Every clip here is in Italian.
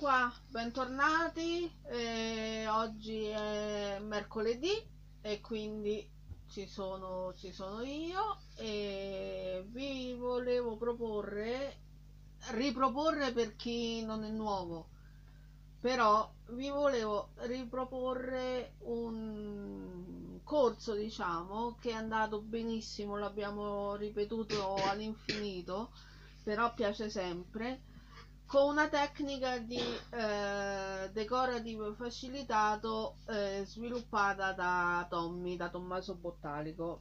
qua, bentornati. Oggi è mercoledì e quindi ci sono io e vi volevo riproporre per chi non è nuovo, però vi volevo riproporre un corso, diciamo, che è andato benissimo, l'abbiamo ripetuto all'infinito, però piace sempre, con una tecnica di decorative facilitato, sviluppata da Tommaso Bottalico.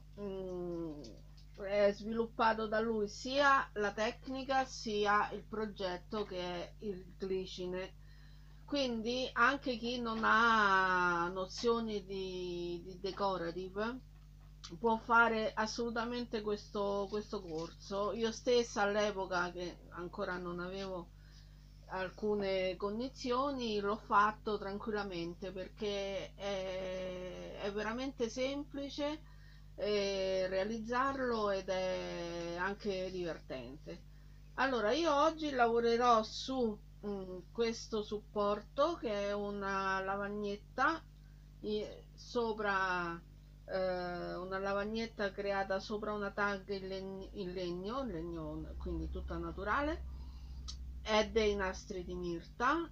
È sviluppato da lui sia la tecnica sia il progetto, che è il glicine, quindi anche chi non ha nozioni di decorative può fare assolutamente questo corso. Io stessa all'epoca, che ancora non avevo alcune cognizioni, l'ho fatto tranquillamente perché è veramente semplice realizzarlo ed è anche divertente. Allora, io oggi lavorerò su questo supporto, che è una lavagnetta sopra una lavagnetta creata sopra una tag in legno, quindi tutta naturale, è dei nastri di mirta,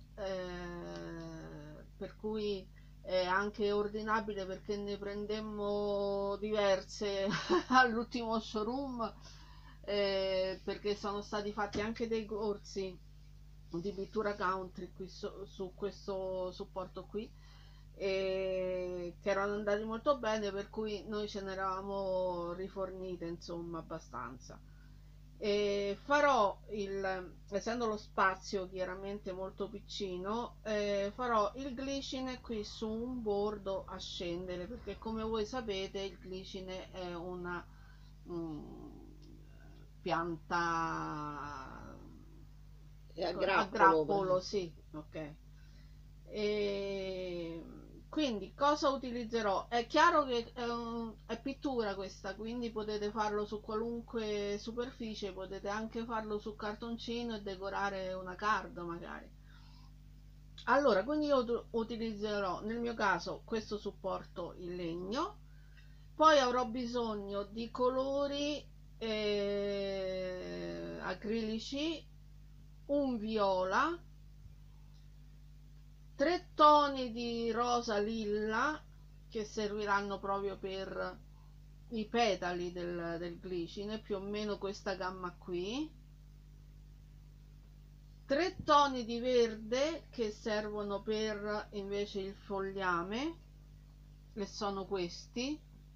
per cui è anche ordinabile perché ne prendemmo diverse all'ultimo showroom, perché sono stati fatti anche dei corsi di pittura country qui su questo supporto qui, che erano andati molto bene, per cui noi ce ne eravamo rifornite, insomma, abbastanza. E essendo lo spazio chiaramente molto piccino, farò il glicine qui su un bordo a scendere, perché come voi sapete il glicine è una pianta È a a grappolo. grappolo, sì, ok. E quindi cosa utilizzerò? È chiaro che è pittura questa, quindi potete farlo su qualunque superficie, potete anche farlo su cartoncino e decorare una card magari. Allora, quindi io utilizzerò nel mio caso questo supporto in legno, poi avrò bisogno di colori acrilici, un viola, 3 toni di rosa lilla che serviranno proprio per i petali del glicine, più o meno questa gamma qui, 3 toni di verde che servono per invece il fogliame, che sono questi,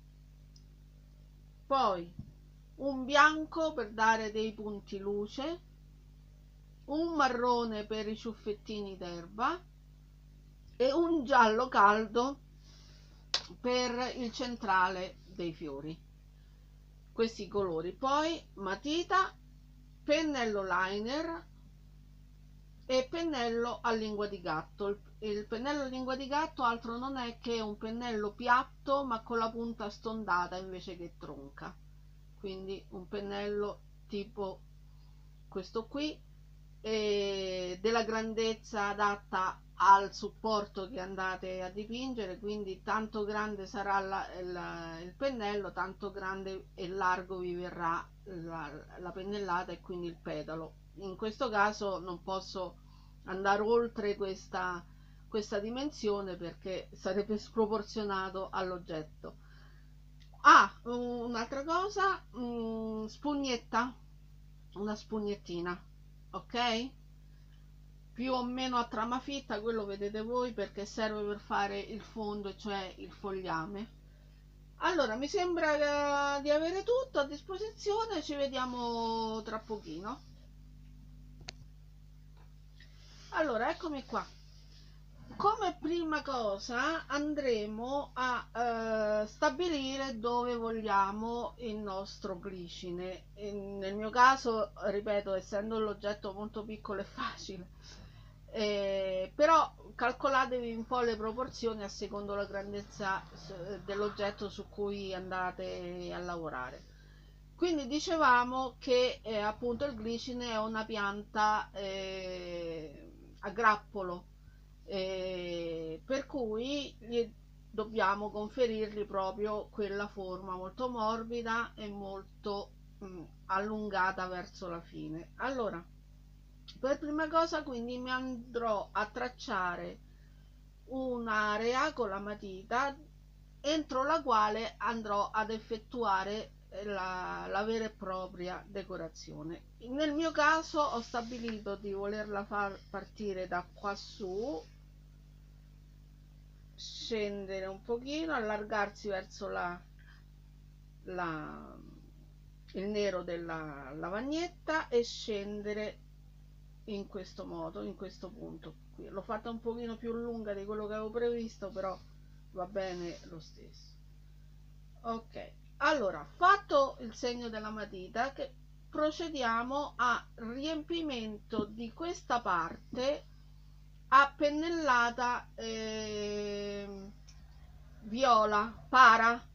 poi un bianco per dare dei punti luce, un marrone per i ciuffettini d'erba e un giallo caldo per il centrale dei fiori. Questi colori, poi matita, pennello liner e pennello a lingua di gatto. Il pennello a lingua di gatto altro non è che un pennello piatto ma con la punta stondata invece che tronca, quindi un pennello tipo questo qui, della grandezza adatta al supporto che andate a dipingere, quindi tanto grande sarà il pennello, tanto grande e largo vi verrà la pennellata e quindi il petalo. In questo caso non posso andare oltre questa dimensione perché sarebbe sproporzionato all'oggetto. Un'altra cosa, spugnetta, una spugnettina, ok? Più o meno a trama fitta, quello vedete voi, perché serve per fare il fondo, cioè il fogliame. Allora, mi sembra di avere tutto a disposizione, ci vediamo tra pochino. Allora, eccomi qua. Come prima cosa andremo a stabilire dove vogliamo il nostro glicine. Nel mio caso, ripeto, essendo l'oggetto molto piccolo e facile, però calcolatevi un po' le proporzioni a secondo la grandezza dell'oggetto su cui andate a lavorare. Quindi dicevamo che appunto il glicine è una pianta a grappolo, per cui dobbiamo conferirgli proprio quella forma molto morbida e molto allungata verso la fine. Allora, per prima cosa quindi mi andrò a tracciare un'area con la matita entro la quale andrò ad effettuare la vera e propria decorazione. Nel mio caso ho stabilito di volerla far partire da qua su, scendere un pochino, allargarsi verso il nero della lavagnetta e scendere in questo modo, in questo punto qui. L'ho fatta un pochino più lunga di quello che avevo previsto, però va bene lo stesso. Ok, allora, fatto il segno della matita, che procediamo a riempimento di questa parte a pennellata viola para.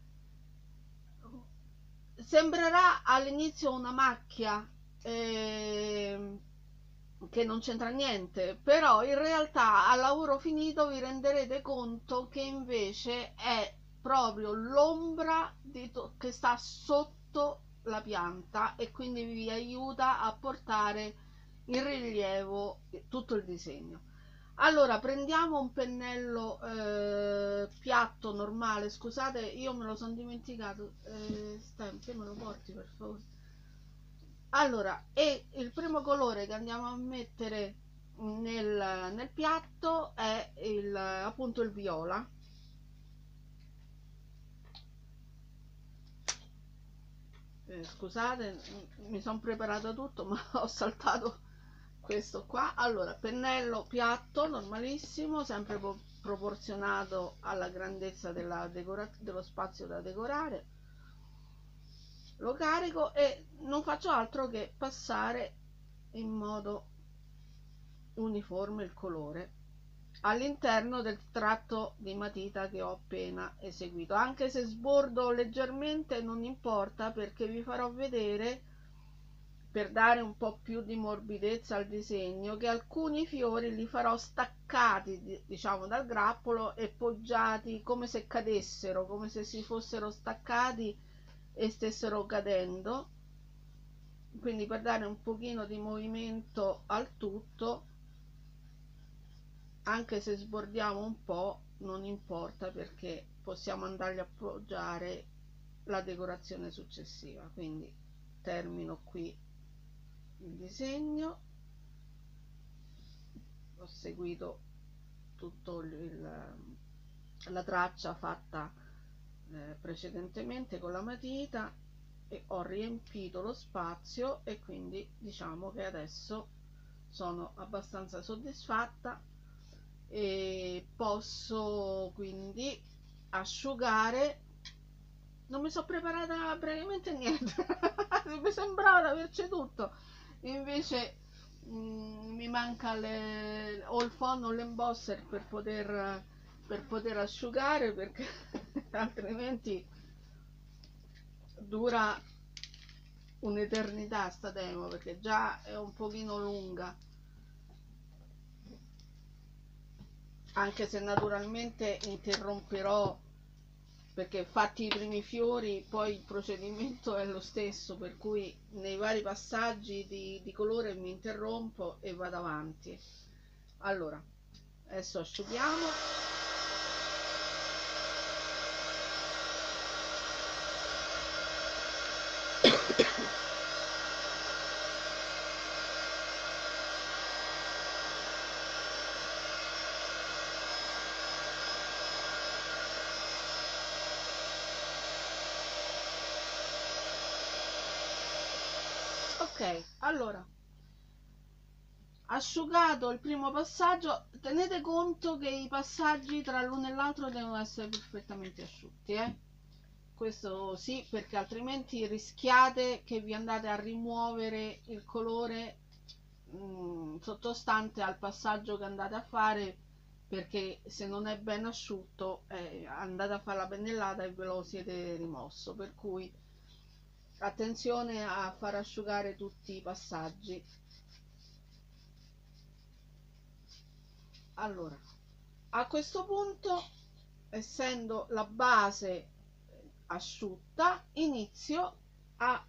Sembrerà all'inizio una macchia che non c'entra niente, però in realtà al lavoro finito vi renderete conto che invece è proprio l'ombra che sta sotto la pianta e quindi vi aiuta a portare in rilievo tutto il disegno. Allora, prendiamo un pennello piatto normale. Scusate, io me lo sono dimenticato. Stai, me lo porti per favore? Allora, e il primo colore che andiamo a mettere nel piatto è appunto il viola. Scusate, mi sono preparato tutto, ma ho saltato questo qua. Allora, pennello piatto normalissimo, sempre proporzionato alla grandezza dello spazio da decorare. Lo carico e non faccio altro che passare in modo uniforme il colore all'interno del tratto di matita che ho appena eseguito. Anche se sbordo leggermente non importa, perché vi farò vedere, per dare un po' più di morbidezza al disegno, che alcuni fiori li farò staccati, diciamo, dal grappolo e poggiati come se cadessero, come se si fossero staccati e stessero cadendo, quindi per dare un pochino di movimento al tutto. Anche se sbordiamo un po' non importa, perché possiamo andargli a appoggiare la decorazione successiva. Quindi termino qui il disegno, ho seguito tutto la traccia fatta precedentemente con la matita e ho riempito lo spazio, e quindi diciamo che adesso sono abbastanza soddisfatta e posso quindi asciugare. Non mi sono preparata praticamente niente. Mi sembrava di averci tutto, invece mi manca o il fondo o l'embosser per poter asciugare, perché altrimenti dura un'eternità sta demo, perché già è un pochino lunga, anche se naturalmente interromperò, perché fatti i primi fiori poi il procedimento è lo stesso, per cui nei vari passaggi di colore mi interrompo e vado avanti. Allora, adesso asciughiamo. Ok, allora, asciugato il primo passaggio, tenete conto che i passaggi tra l'uno e l'altro devono essere perfettamente asciutti, questo sì, perché altrimenti rischiate che vi andate a rimuovere il colore sottostante al passaggio che andate a fare, perché se non è ben asciutto andate a fare la pennellata e ve lo siete rimosso, per cui attenzione a far asciugare tutti i passaggi. allora, a questo punto, essendo la base asciutta, inizio a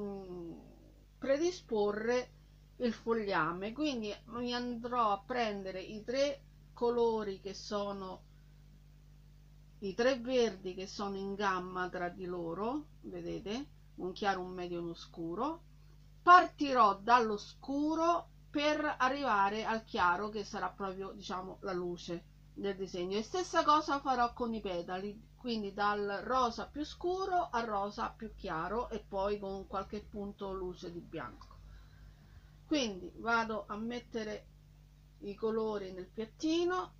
predisporre il fogliame. Quindi mi andrò a prendere i tre colori che sono i tre verdi che sono in gamma tra di loro, vedete, un chiaro, un medio e uno scuro. Partirò dallo scuro per arrivare al chiaro, che sarà proprio, diciamo, la luce del disegno. E stessa cosa farò con i petali, quindi dal rosa più scuro al rosa più chiaro, e poi con qualche punto luce di bianco. Quindi vado a mettere i colori nel piattino.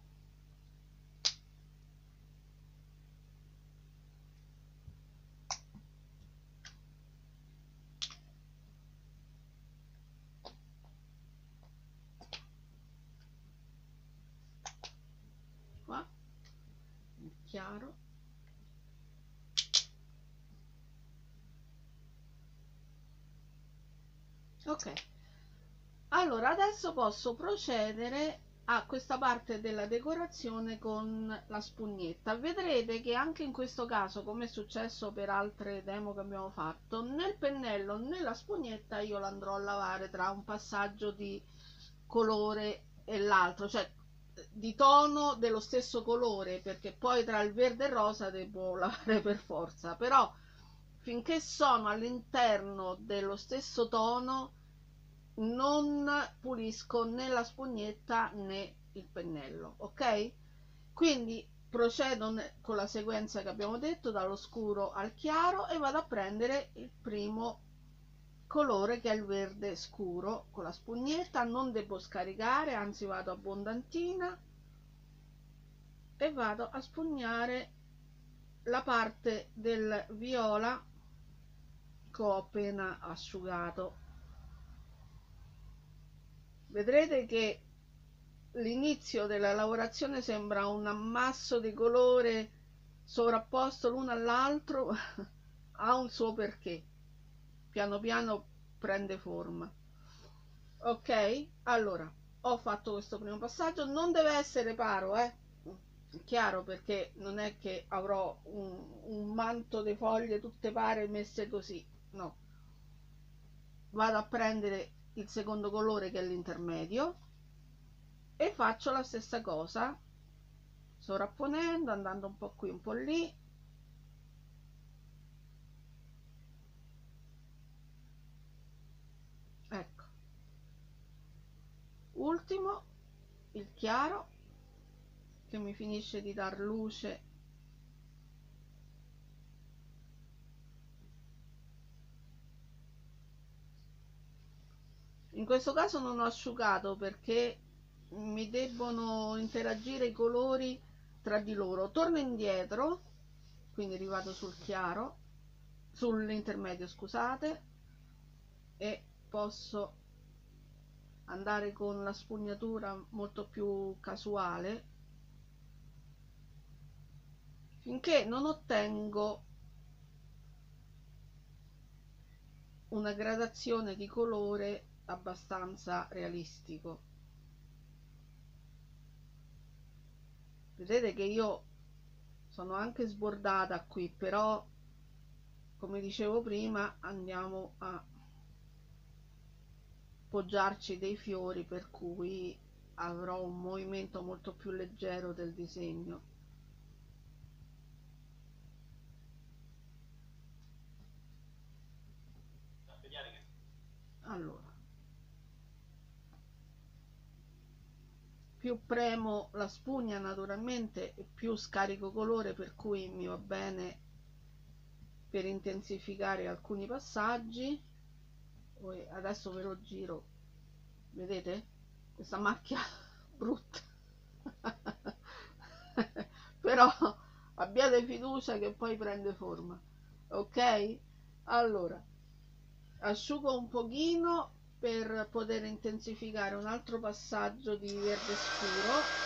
Qua il chiaro, ok. Allora adesso posso procedere a questa parte della decorazione con la spugnetta. Vedrete che anche in questo caso, come è successo per altre demo che abbiamo fatto, nel pennello nella spugnetta io l'andrò a lavare tra un passaggio di colore e l'altro, cioè di tono dello stesso colore, perché poi tra il verde e il rosa devo lavare per forza, però finché sono all'interno dello stesso tono non pulisco né la spugnetta né il pennello, ok? Quindi procedo con la sequenza che abbiamo detto, dallo scuro al chiaro, e vado a prendere il primo colore, che è il verde scuro, con la spugnetta. Non devo scaricare, anzi vado abbondantina e vado a spugnare la parte del viola che ho appena asciugato. Vedrete che l'inizio della lavorazione sembra un ammasso di colore sovrapposto l'uno all'altro, ha un suo perché, piano piano prende forma. Ok, allora ho fatto questo primo passaggio, non deve essere paro, chiaro, perché non è che avrò un manto di foglie tutte pare messe così, no. Vado a prendere il secondo colore, che è l'intermedio, e faccio la stessa cosa, sovrapponendo, andando un po' qui un po' lì. Ecco, ultimo il chiaro, che mi finisce di dar luce in questo caso. Non ho asciugato perché mi debbono interagire i colori tra di loro. Torno indietro, quindi rivado sul chiaro, sull'intermedio, scusate, e posso andare con la spugnatura molto più casuale finché non ottengo una gradazione di colore abbastanza realistico. Vedete che io sono anche sbordata qui, però come dicevo prima andiamo a poggiarci dei fiori, per cui avrò un movimento molto più leggero del disegno. Allora, più premo la spugna naturalmente e più scarico colore, per cui mi va bene per intensificare alcuni passaggi. Adesso ve lo giro, vedete questa macchia brutta però abbiate fiducia che poi prende forma, ok? Allora asciugo un pochino per poter intensificare un altro passaggio di verde scuro.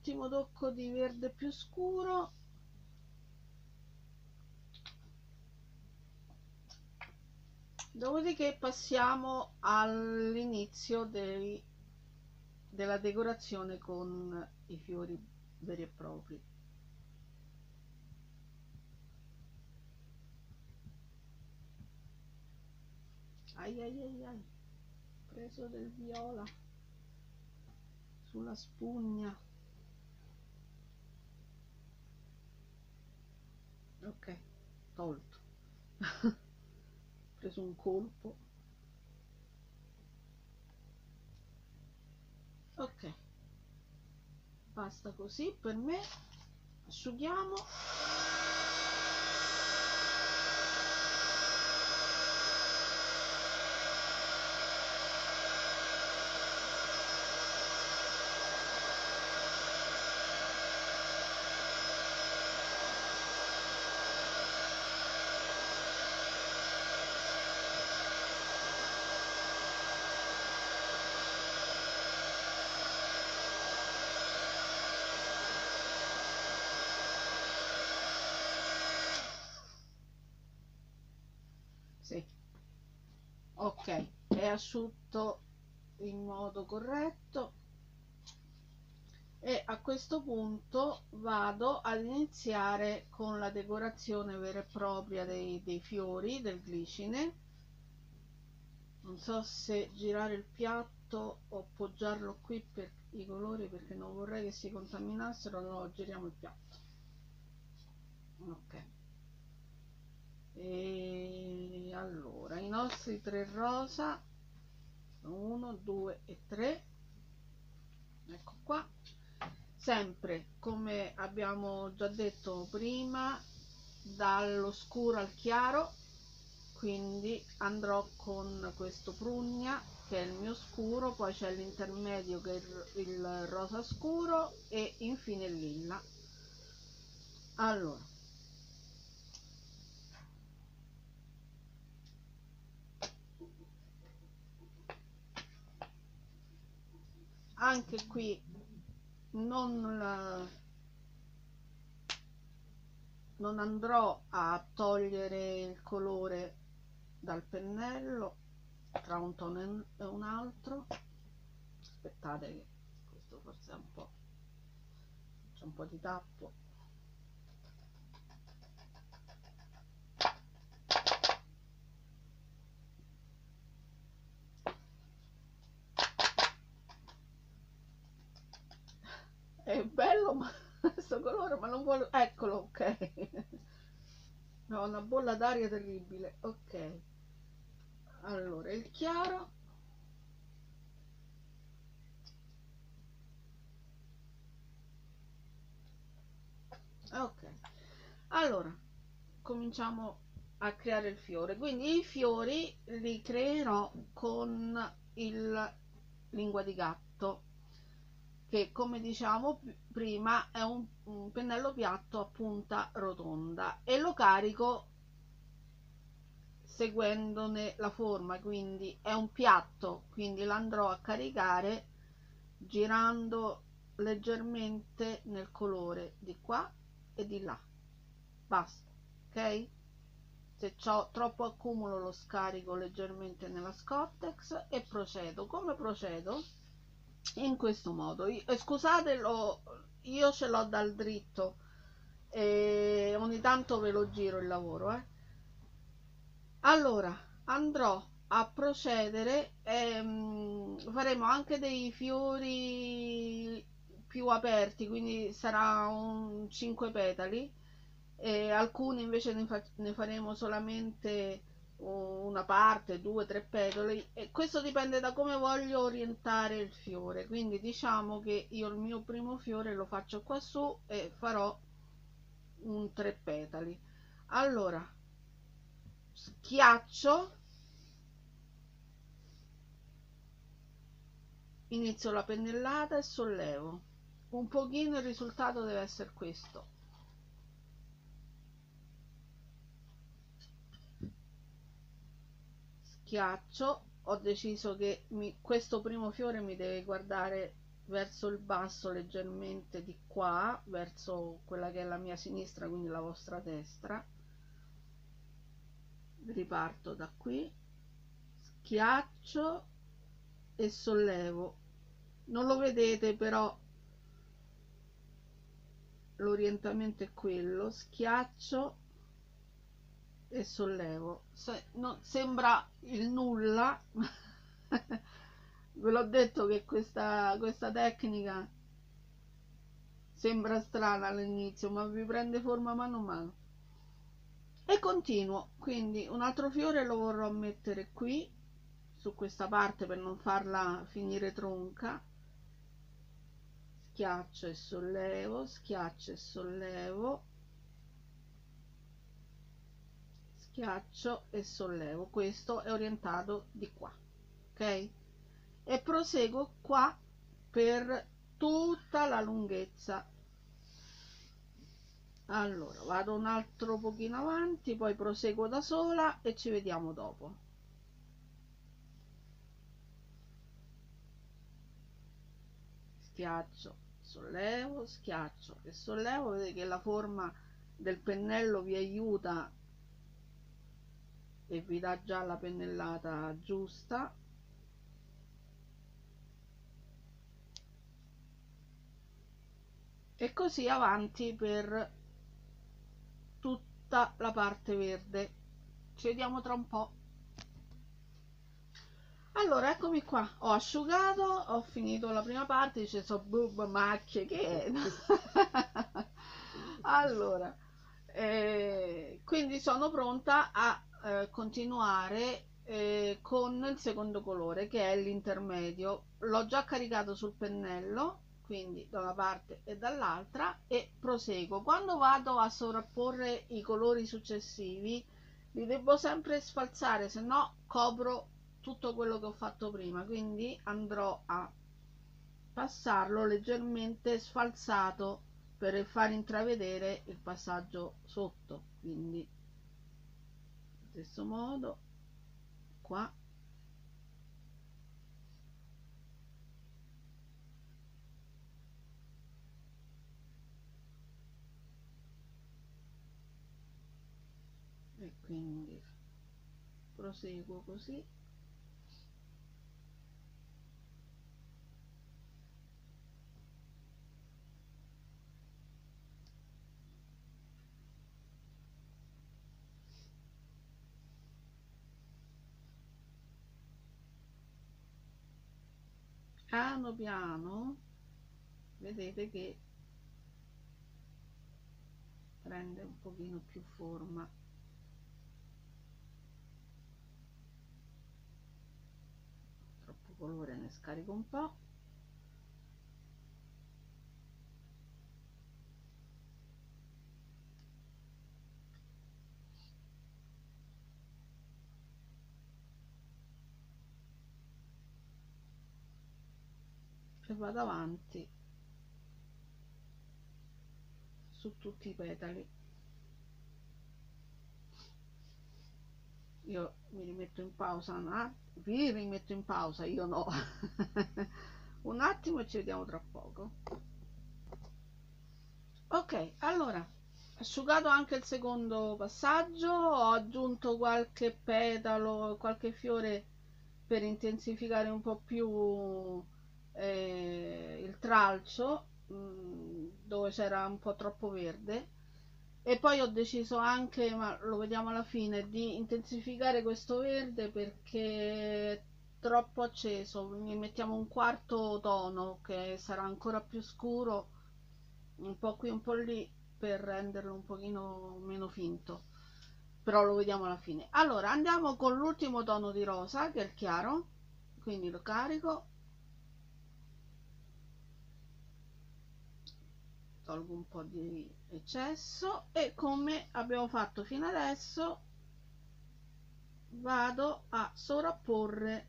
ultimo tocco di verde più scuro. Dopodiché passiamo all'inizio della decorazione con i fiori veri e propri. Ai ai ai ai, preso del viola sulla spugna. Ok, tolto. Preso un colpo. Ok, basta così per me. Asciughiamo. Sì, ok, è asciutto in modo corretto e a questo punto vado ad iniziare con la decorazione vera e propria dei fiori, del glicine. Non so se girare il piatto o appoggiarlo qui per i colori, perché non vorrei che si contaminassero. No, giriamo il piatto. Ok, e allora i nostri 3 rosa, 1 2 e 3, ecco qua, sempre come abbiamo già detto prima, dallo scuro al chiaro, quindi andrò con questo prugna che è il mio scuro, poi c'è l'intermedio che è il rosa scuro e infine il lilla. Allora, anche qui non andrò a togliere il colore dal pennello tra un tono e un altro. Aspettate che questo forse è un po', c'è un po' di tappo. È bello ma questo colore, ma non vuole, eccolo, ok. No, una bolla d'aria terribile. Ok, allora il chiaro, ok, allora cominciamo a creare il fiore. Quindi i fiori li creerò con il lingua di gatto, che come diciamo prima è un pennello piatto a punta rotonda, e lo carico seguendone la forma, quindi è un piatto, quindi l'andrò a caricare girando leggermente nel colore di qua e di là, basta. Ok, se ho troppo accumulo lo scarico leggermente nella Scottex e procedo. Come procedo? In questo modo. Scusate, io ce l'ho dal dritto e ogni tanto ve lo giro il lavoro, Allora andrò a procedere, faremo anche dei fiori più aperti, quindi sarà un 5 petali, e alcuni invece ne faremo solamente una parte, 2 3 petali, e questo dipende da come voglio orientare il fiore. Quindi diciamo che io il mio primo fiore lo faccio qua su e farò un 3 petali. Allora schiaccio, inizio la pennellata e sollevo un pochino. Il risultato deve essere questo. Schiaccio, ho deciso che questo primo fiore mi deve guardare verso il basso, leggermente di qua, verso quella che è la mia sinistra, quindi la vostra destra. Riparto da qui, schiaccio e sollevo. Non lo vedete, però l'orientamento è quello, schiaccio e sollevo. Sembra il nulla. Ve l'ho detto che questa tecnica sembra strana all'inizio, ma vi prende forma mano a mano. E continuo, quindi un altro fiore lo vorrò mettere qui, su questa parte, per non farla finire tronca. Schiaccio e sollevo, schiaccio e sollevo, schiaccio e sollevo. Questo è orientato di qua, ok? E proseguo qua per tutta la lunghezza. Allora vado un altro pochino avanti, poi proseguo da sola e ci vediamo dopo. Schiaccio, sollevo, schiaccio e sollevo. Vedete che la forma del pennello vi aiuta e vi dà già la pennellata giusta. E così avanti per tutta la parte verde. Ci vediamo tra un po'. Allora, eccomi qua, ho asciugato, ho finito la prima parte, dice so macchie, che è? Allora, quindi sono pronta a continuare con il secondo colore, che è l'intermedio. L'ho già caricato sul pennello, quindi da una parte e dall'altra, e proseguo. Quando vado a sovrapporre i colori successivi li devo sempre sfalsare, se no copro tutto quello che ho fatto prima, quindi andrò a passarlo leggermente sfalsato per far intravedere il passaggio sotto. Quindi allo stesso modo qua e quindi proseguo così. Piano piano vedete che prende un pochino più forma. Troppo colore, ne scarico un po'. E vado avanti su tutti i petali. Io mi rimetto in pausa, vi rimetto in pausa, io no. Un attimo e ci vediamo tra poco. Ok, allora asciugato anche il secondo passaggio, ho aggiunto qualche petalo, qualche fiore per intensificare un po' più il tralcio, dove c'era un po' troppo verde. E poi ho deciso anche, ma lo vediamo alla fine, di intensificare questo verde perché è troppo acceso. Ne mettiamo un quarto tono che sarà ancora più scuro, un po' qui un po' lì, per renderlo un pochino meno finto, però lo vediamo alla fine. Allora andiamo con l'ultimo tono di rosa, che è il chiaro, quindi lo carico, tolgo un po' di eccesso e, come abbiamo fatto fino adesso, vado a sovrapporre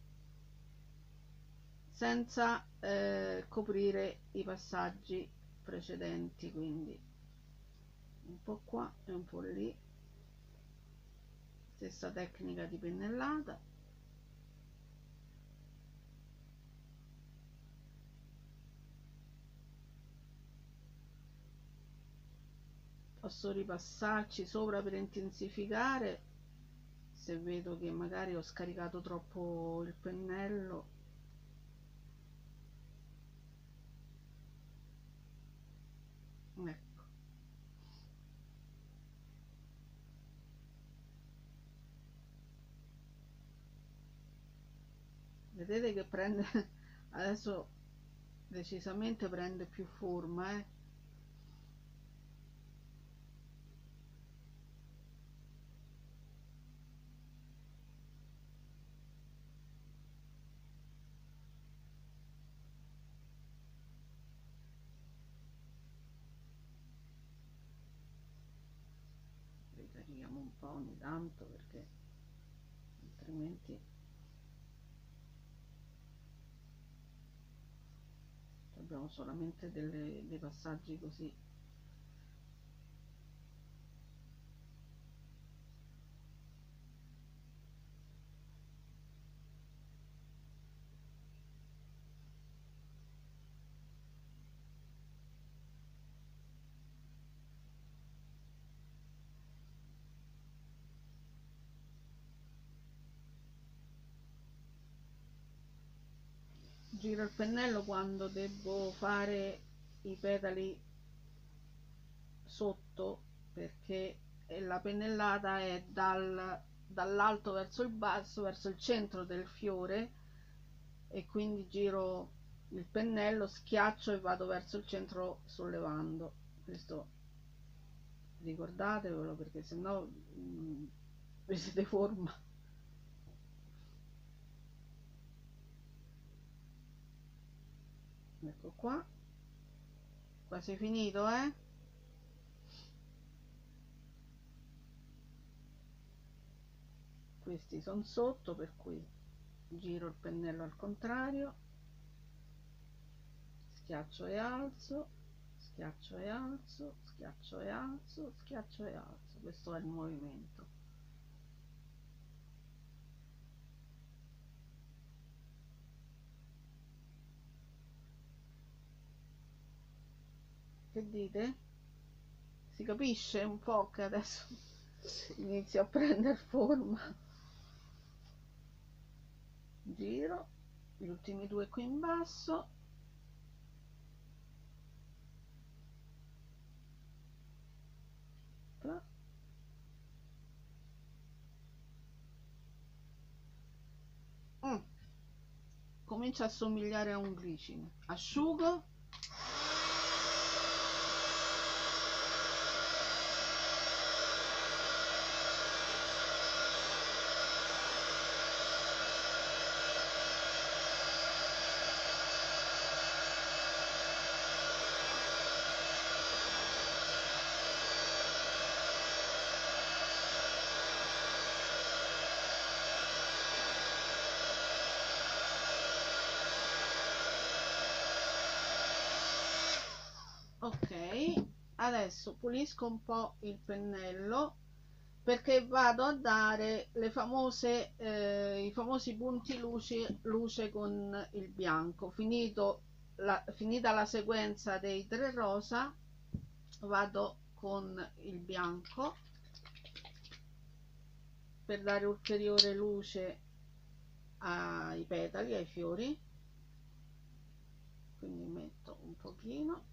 senza coprire i passaggi precedenti, quindi un po' qua e un po' lì, stessa tecnica di pennellata. posso ripassarci sopra per intensificare se vedo che magari ho scaricato troppo il pennello. Ecco, vedete che prende adesso decisamente prende più forma, ricarichiamo un po' ogni tanto perché altrimenti abbiamo solamente dei passaggi così. Giro il pennello quando devo fare i petali sotto, perché la pennellata è dall'alto verso il basso, verso il centro del fiore, e quindi giro il pennello, schiaccio e vado verso il centro sollevando. Questo ricordatevelo, perché sennò vi si deforma. Ecco qua, quasi finito, questi sono sotto, per cui giro il pennello al contrario, schiaccio e alzo, schiaccio e alzo, schiaccio e alzo, schiaccio e alzo. Questo è il movimento. Che dite? Si capisce un po' che adesso inizio a prendere forma. Giro gli ultimi due qui in basso, comincia a somigliare a un glicine. Asciugo, ok. Adesso pulisco un po' il pennello, perché vado a dare le famose i famosi punti luce con il bianco. Finita la sequenza dei 3 rosa, vado con il bianco per dare ulteriore luce ai petali, ai fiori. Quindi metto un pochino,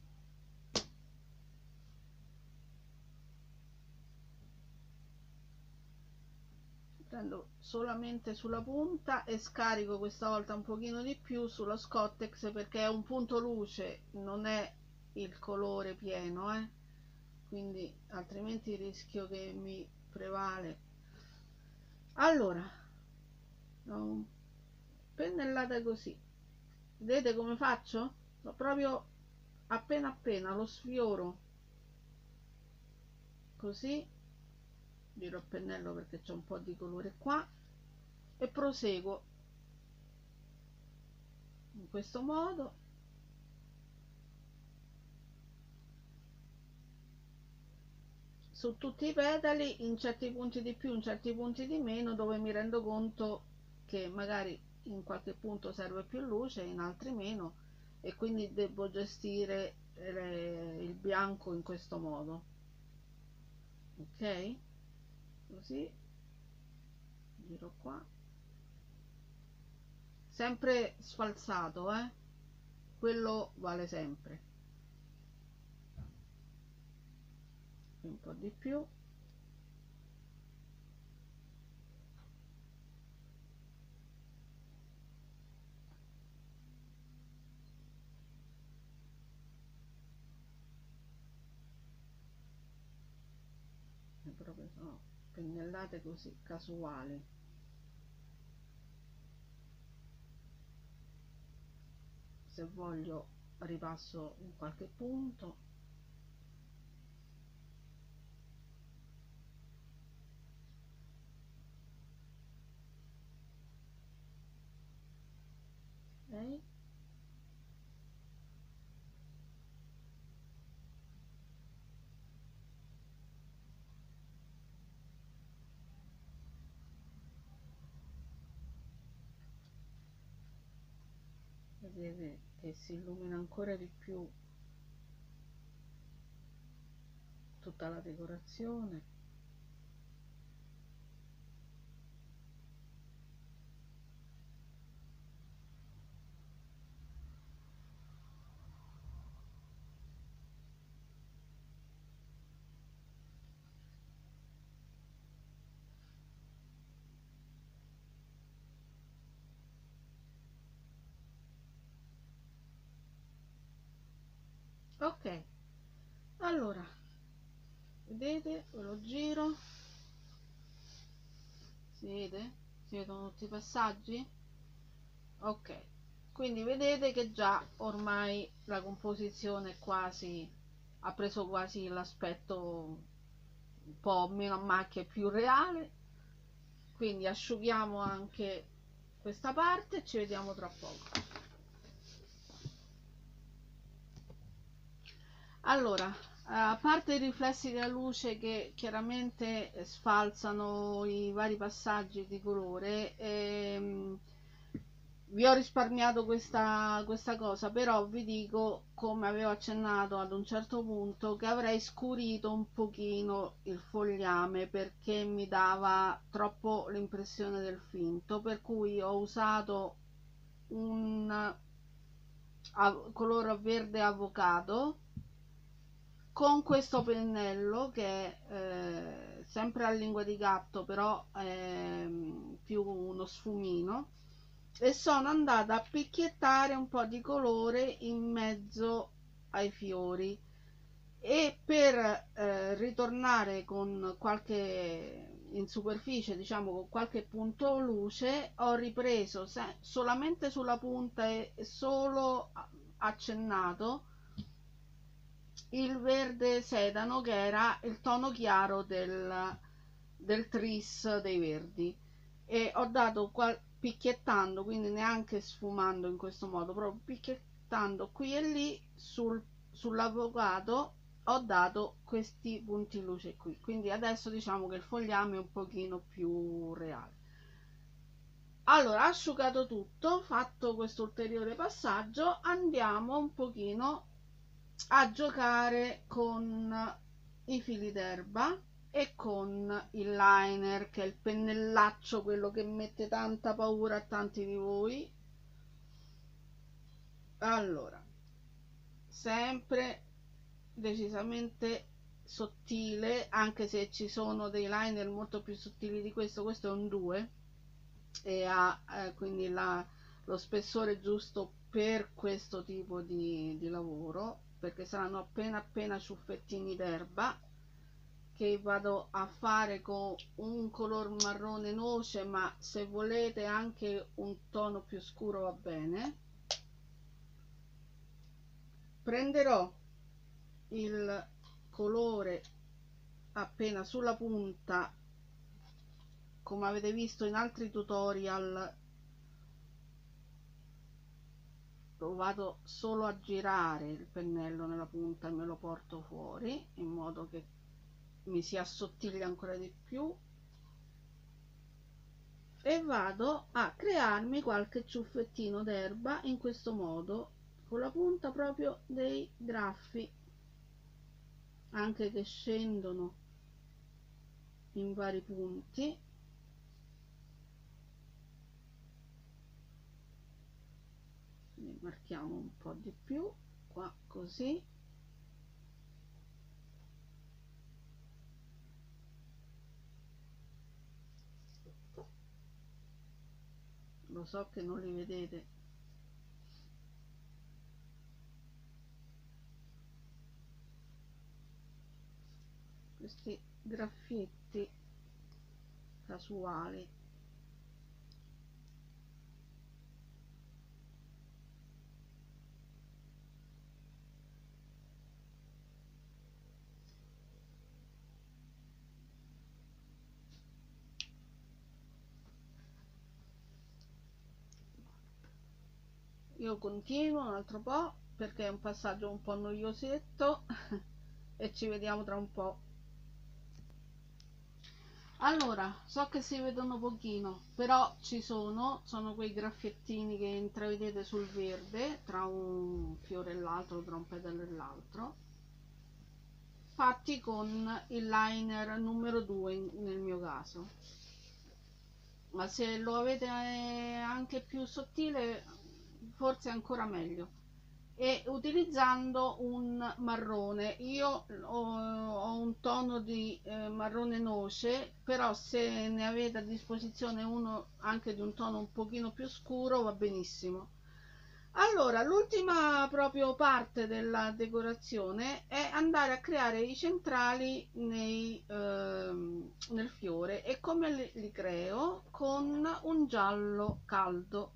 prendo solamente sulla punta e scarico questa volta un pochino di più sullo Scottex, perché è un punto luce, non è il colore pieno, quindi altrimenti rischio che mi prevale. Allora, pennellata così, vedete come faccio? Proprio appena appena lo sfioro così, giro il pennello perché c'è un po' di colore qua e proseguo in questo modo. Su tutti i petali, in certi punti di più, in certi punti di meno, dove mi rendo conto che magari in qualche punto serve più luce, in altri meno, e quindi devo gestire il bianco in questo modo. ok, così, giro qua, sempre sfalsato, quello vale sempre, un po' di più, e proprio sono pennellate così casuali. Se voglio ripasso in qualche punto, ok, vedete che si illumina ancora di più tutta la decorazione. Ok, allora vedete, ve lo giro, si vedono tutti i passaggi, ok, quindi vedete che già ormai la composizione quasi ha preso quasi l'aspetto un po' meno a macchie, più reale, quindi asciughiamo anche questa parte e ci vediamo tra poco. Allora, a parte i riflessi della luce che chiaramente sfalsano i vari passaggi di colore, vi ho risparmiato questa cosa, però vi dico, come avevo accennato ad un certo punto, che avrei scurito un pochino il fogliame perché mi dava troppo l'impressione del finto, per cui ho usato un colore verde avocado con questo pennello che è sempre a lingua di gatto, però è più uno sfumino, e sono andata a picchiettare un po' di colore in mezzo ai fiori, e per ritornare con qualche in superficie, diciamo con qualche punto luce, ho ripreso solamente sulla punta e solo accennato il verde sedano, che era il tono chiaro del tris dei verdi, e ho dato picchiettando, quindi neanche sfumando in questo modo, proprio picchiettando qui e lì sull'avocado, ho dato questi punti luce qui, quindi adesso diciamo che il fogliame è un pochino più reale. Allora, asciugato tutto, fatto questo ulteriore passaggio, andiamo un pochino a giocare con i fili d'erba e con il liner, che è il pennellaccio, quello che mette tanta paura a tanti di voi. Allora, sempre decisamente sottile, anche se ci sono dei liner molto più sottili di questo è un 2 e ha quindi lo spessore giusto per questo tipo di lavoro, perché saranno appena ciuffettini d'erba che vado a fare con un color marrone noce, ma se volete anche un tono più scuro va bene. Prenderò il colore appena sulla punta, come avete visto in altri tutorial, lo vado solo a girare il pennello nella punta e me lo porto fuori in modo che mi si assottiglia ancora di più, e vado a crearmi qualche ciuffettino d'erba in questo modo, con la punta proprio dei graffi, anche che scendono in vari punti. Ne marchiamo un po' di più qua, così. Lo so che non li vedete. Questi graffiti casuali. Io continuo un altro po' perché è un passaggio un po' noiosetto e ci vediamo tra un po'. Allora, so che si vedono pochino, però sono quei graffiettini che intravedete sul verde tra un fiore e l'altro, tra un pedalo e l'altro, fatti con il liner numero 2 nel mio caso. Ma se lo avete anche più sottile, forse ancora meglio. E utilizzando un marrone, io ho un tono di marrone noce, però se ne avete a disposizione uno anche di un tono un pochino più scuro va benissimo. Allora, l'ultima proprio parte della decorazione è andare a creare i centrali nel fiore. E come li creo? Con un giallo caldo,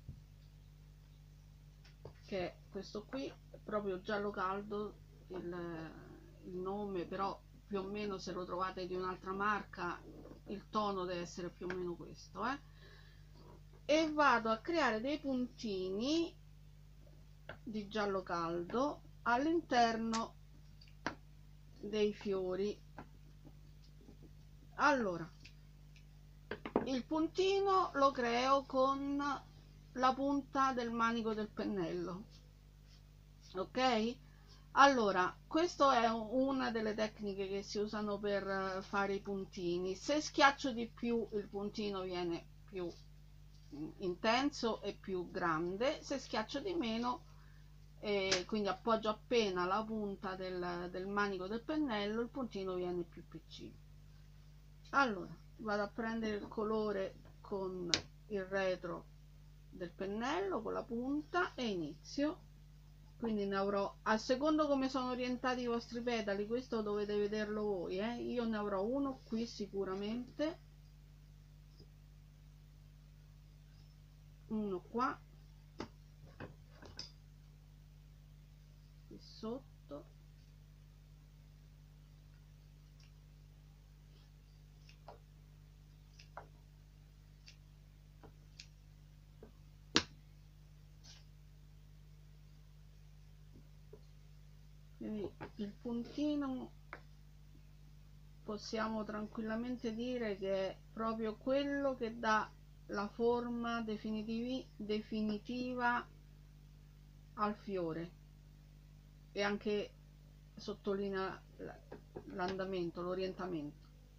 che è questo qui, proprio giallo caldo, il nome, però più o meno se lo trovate di un'altra marca il tono deve essere più o meno questo, e vado a creare dei puntini di giallo caldo all'interno dei fiori. Allora, il puntino lo creo con la punta del manico del pennello, ok? Allora, questa è una delle tecniche che si usano per fare i puntini. Se schiaccio di più il puntino viene più intenso e più grande, se schiaccio di meno, quindi appoggio appena la punta del manico del pennello, il puntino viene più piccino. Allora, vado a prendere il colore con il retro del pennello, con la punta, e inizio. Quindi ne avrò, a secondo come sono orientati i vostri petali, questo dovete vederlo voi, io ne avrò uno qui sicuramente, uno qua, qui sotto, quindi il puntino possiamo tranquillamente dire che è proprio quello che dà la forma definitiva al fiore e anche sottolinea l'andamento, l'orientamento.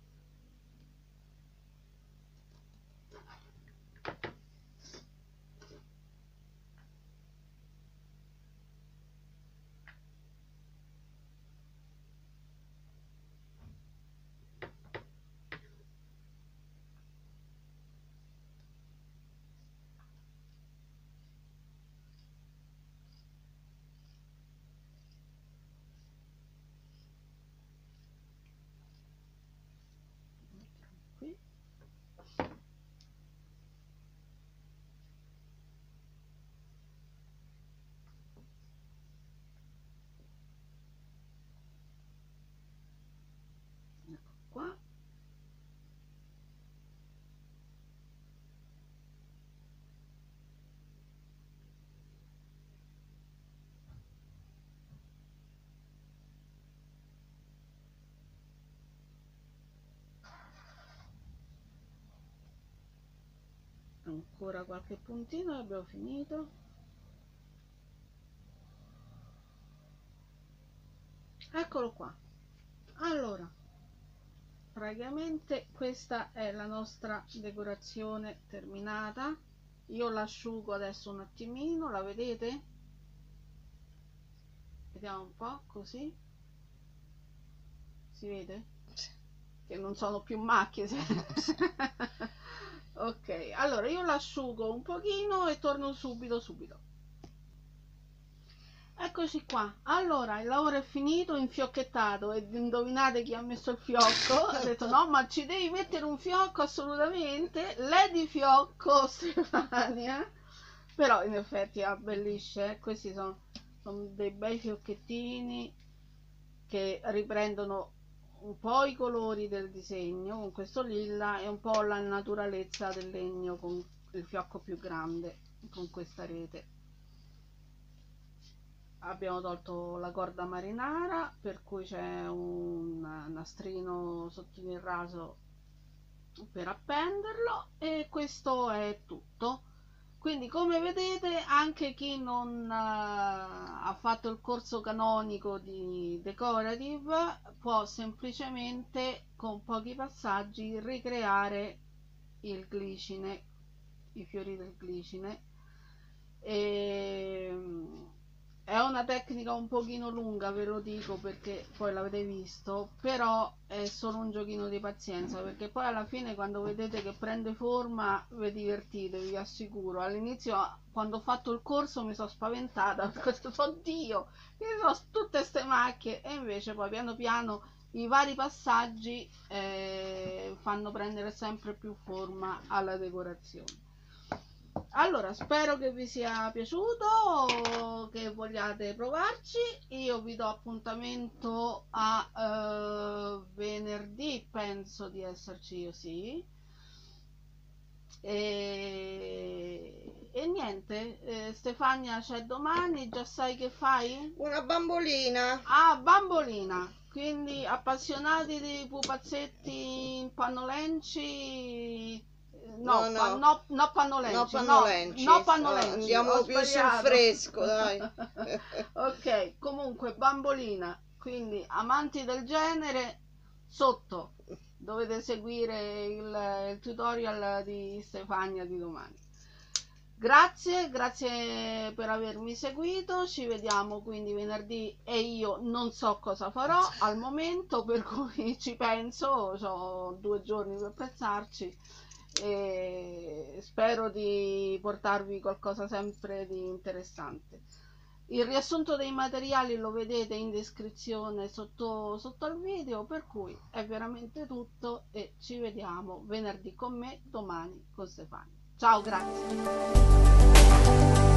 Qui. Ecco qua. Ancora qualche puntino e abbiamo finito. Eccolo qua. Allora, praticamente questa è la nostra decorazione terminata. Io l'asciugo adesso un attimino, la vedete? Vediamo un po', così si vede che non sono più macchie. Ok, allora io l'asciugo un pochino e torno subito. Eccoci qua. Allora il lavoro è finito, infiocchettato, e indovinate chi ha messo il fiocco? Ha detto no, ma ci devi mettere un fiocco assolutamente. Lady Fiocco Stefania. Però in effetti abbellisce. Questi sono dei bei fiocchettini che riprendono un po' i colori del disegno con questo lilla e un po' la naturalezza del legno con il fiocco più grande, con questa rete. Abbiamo tolto la corda marinara, per cui c'è un nastrino sottile in raso per appenderlo, e questo è tutto. Quindi come vedete anche chi non ha fatto il corso canonico di decorative può semplicemente con pochi passaggi ricreare il glicine, i fiori del glicine. È una tecnica un pochino lunga, ve lo dico perché poi l'avete visto, però è solo un giochino di pazienza, perché poi alla fine quando vedete che prende forma vi divertite, vi assicuro. All'inizio quando ho fatto il corso mi sono spaventata perché ho detto oddio, che sono tutte ste macchie, e invece poi piano piano i vari passaggi fanno prendere sempre più forma alla decorazione. Allora, spero che vi sia piaciuto, che vogliate provarci. Io vi do appuntamento a venerdì, penso di esserci io, sì. E niente, Stefania c'è domani, già sai che fai? Una bambolina. Ah, bambolina, quindi appassionati di pupazzetti in pannolenci. No, no pannolenci, no pannolenci, andiamo più sul fresco, dai. Ok, comunque bambolina, quindi amanti del genere, sotto dovete seguire il tutorial di Stefania di domani. Grazie per avermi seguito, ci vediamo quindi venerdì, e io non so cosa farò al momento, per cui ci penso, ho 2 giorni per pensarci, e spero di portarvi qualcosa sempre di interessante. Il riassunto dei materiali lo vedete in descrizione sotto al video, per cui è veramente tutto, e ci vediamo venerdì con me, domani con Stefania. Ciao, grazie.